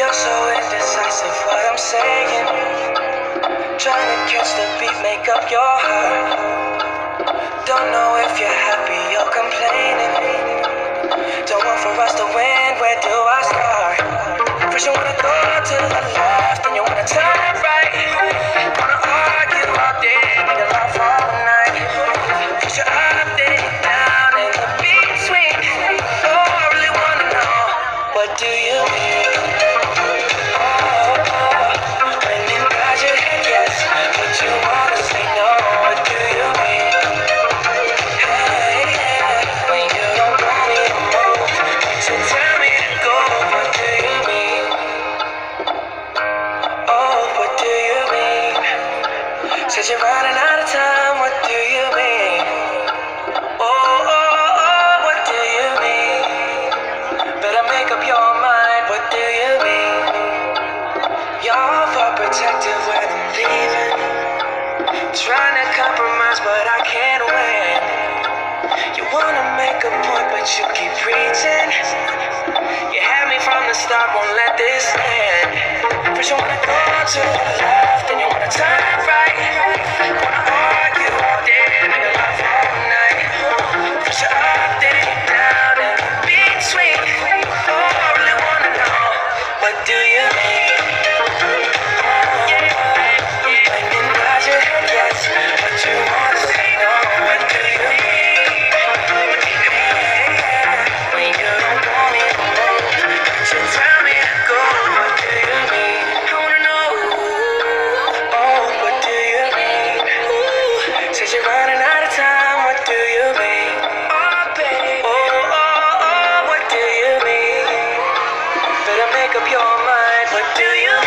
feel so indecisive what I'm saying. Trying to catch the beat, make up your heart. Don't know if you're happy or complaining. Don't want for us to win, where do I start? First you wanna go to the left, then you wanna turn right. Wanna argue all day, make love all night. First you're up, then you're down, and the between. Oh, I really wanna know, what do you mean? When you nod your head yes, but you wanna say no, what do you mean? Hey, yeah, when you don't want me to move, but you tell me to go, what do you mean? Oh, what do you mean? Said you're running out of time, what do you mean? Oh, what do you mean? Better make up your mind, what do you mean? You're overprotective when I'm leaving. Trying to compromise, but I can't win. You wanna make a point, but you keep preaching. You had me from the start, won't let this end. First you wanna go to the left, then you wanna turn right. Wanna argue all day, make love all night. First you're up, then you're down, and in between. Oh, I really wanna know, what do you mean? Make up your mind, what do you